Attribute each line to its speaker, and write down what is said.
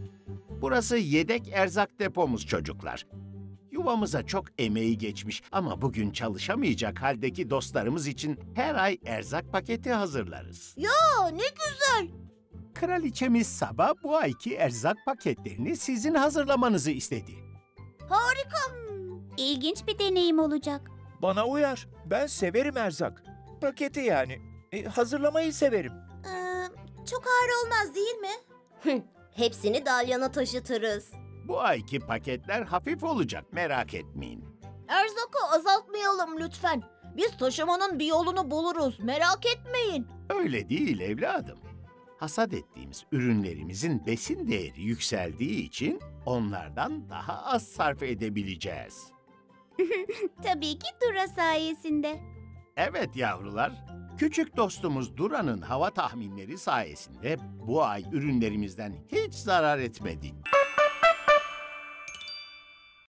Speaker 1: Burası yedek erzak depomuz çocuklar. Yuvamıza çok emeği geçmiş ama bugün çalışamayacak haldeki dostlarımız için her ay erzak paketi hazırlarız.
Speaker 2: Ya ne güzel.
Speaker 1: Kraliçemiz Saba bu ayki erzak paketlerini sizin hazırlamanızı istedi.
Speaker 2: Harika.
Speaker 3: İlginç bir deneyim olacak.
Speaker 4: Bana uyar. Ben severim erzak. Paketi yani. Hazırlamayı severim.
Speaker 2: Çok ağır olmaz değil mi? Hepsini Dalyan'a taşıtırız.
Speaker 1: Bu ayki paketler hafif olacak, merak etmeyin.
Speaker 2: Erzakı azaltmayalım lütfen. Biz taşımanın bir yolunu buluruz, merak etmeyin.
Speaker 1: Öyle değil evladım. Hasat ettiğimiz ürünlerimizin besin değeri yükseldiği için onlardan daha az sarf edebileceğiz.
Speaker 3: Tabii ki Dura sayesinde.
Speaker 1: Evet yavrular, küçük dostumuz Dura'nın hava tahminleri sayesinde bu ay ürünlerimizden hiç zarar etmedik.